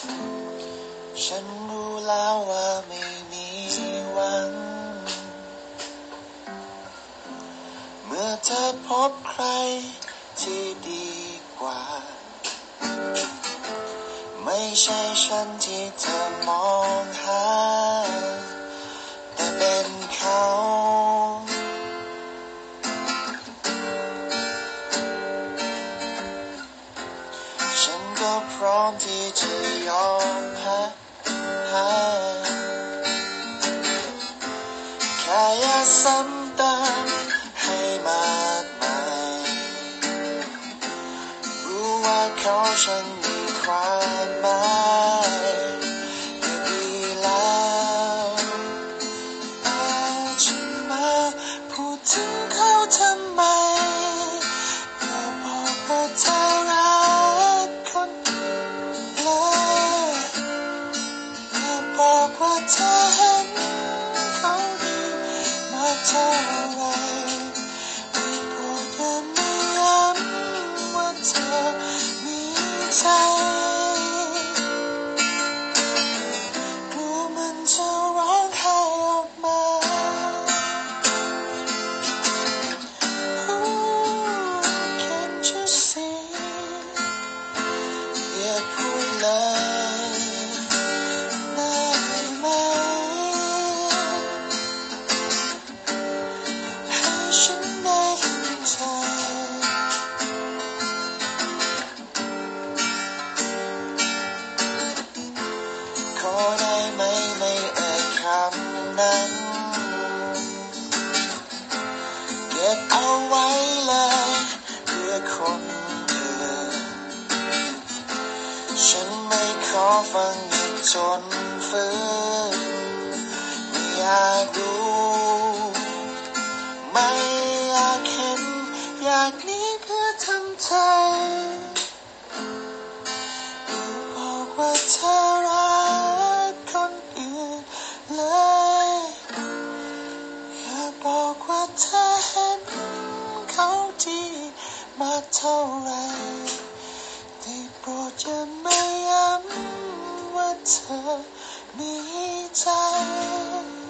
ฉันรู้แล้วว่าไม่มีหวังเมื่อเธอพบใครที่ดีกว่าไม่ใช่ฉันที่เธอมองหาแต่เป็นเขาฉันก็พร้อมที่จะยอมให้แค่อย่าซ้ำเติมให้มากมายรู้ว่าเขาฉันมีความหมายก็ดีแล้วแต่ฉันมาพูดถึงเขาทำไมก็บอกว่าเธอรักคนเลยก็บอกว่าเธอเห็นเขาดีมากเท่าไรไม่โปรดอย่าไม่ย้ำว่าเธอมีใจกลัวมันจะร้องไห้ออกมา Can't you see อย่าพูดเลยได้ไหมให้ฉันได้เห็นใจขอได้ไหมไม่เอ่ยคำนั้นเก็บเอาไว้เลยเพื่อคนอื่นฉันไม่ขอฟังอีกจนฟื้นไม่อยากรู้ไม่อยากเห็นอยากหนีเพื่อทำใจบอกว่าเธอรักคนอื่นเลยอย่าบอกว่าเธอเห็นเขาดีมากเท่าไรได้โปรดอย่าไม่ย้ำว่าเธอมีใจ